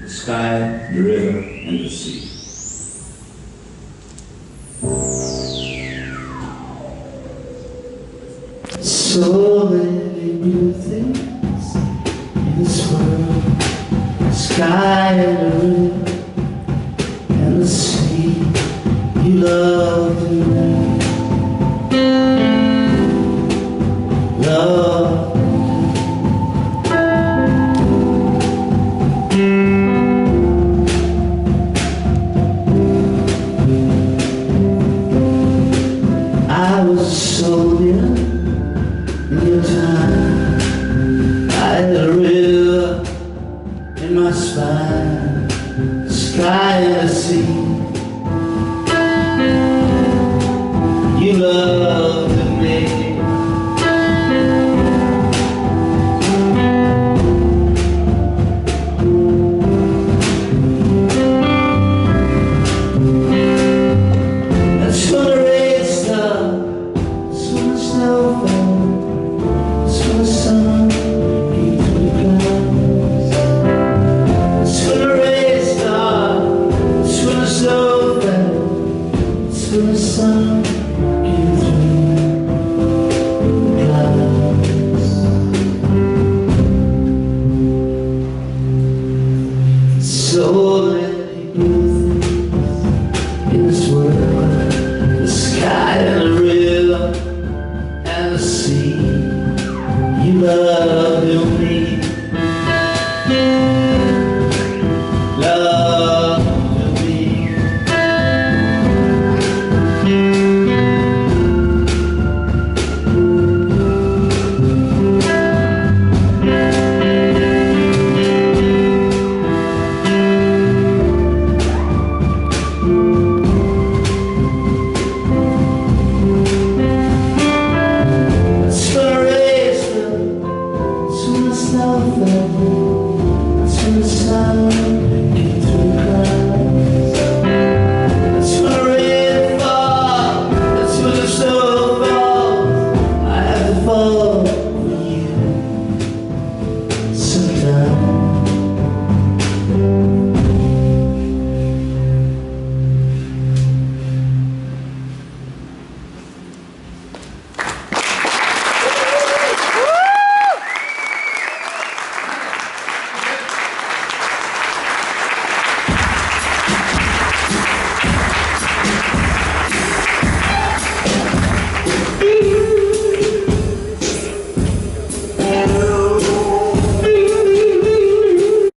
the sky, the river, and the sea. So many new things in this world, the sky and the river and the sea. You love me, love. I was a soldier in your time. I had a river in my spine, sky and the sea. You loved me. That's when the rain stopped, that's when the snow fell, that's when the sun came through the clouds. That's when the rain stopped, that's when the snow fell, that's when the sun came through the clouds. So